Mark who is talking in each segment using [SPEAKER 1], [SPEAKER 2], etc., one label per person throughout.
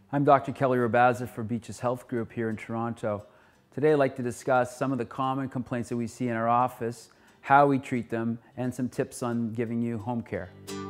[SPEAKER 1] I'm Dr. Kelly Robazza for Beaches Health Group here in Toronto. Today I'd like to discuss some of the common complaints that we see in our office, how we treat them, and some tips on giving you home care.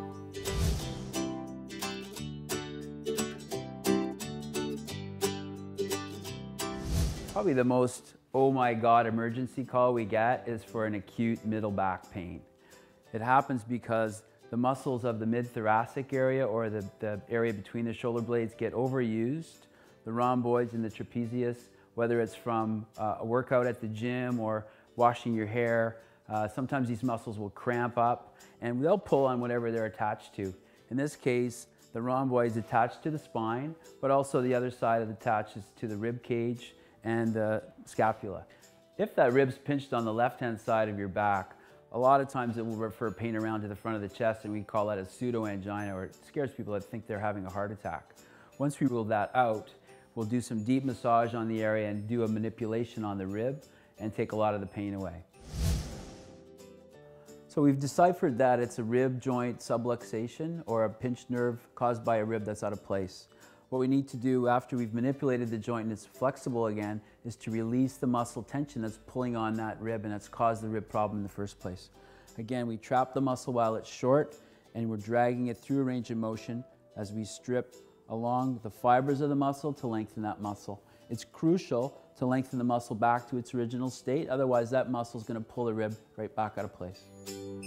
[SPEAKER 1] Probably the most oh my God emergency call we get is for an acute middle back pain. It happens because the muscles of the mid-thoracic area or the area between the shoulder blades get overused. The rhomboids and the trapezius, whether it's from a workout at the gym or washing your hair, sometimes these muscles will cramp up and they'll pull on whatever they're attached to. In this case, the rhomboids attached to the spine, but also the other side attaches to the rib cage and the scapula. If that rib's pinched on the left-hand side of your back, a lot of times it will refer pain around to the front of the chest, and we call that a pseudoangina, or it scares people that think they're having a heart attack. Once we rule that out, we'll do some deep massage on the area and do a manipulation on the rib and take a lot of the pain away. So we've deciphered that it's a rib joint subluxation or a pinched nerve caused by a rib that's out of place. What we need to do after we've manipulated the joint and it's flexible again is to release the muscle tension that's pulling on that rib and that's caused the rib problem in the first place. Again, we trap the muscle while it's short and we're dragging it through a range of motion as we strip along the fibers of the muscle to lengthen that muscle. It's crucial to lengthen the muscle back to its original state, otherwise that muscle is going to pull the rib right back out of place.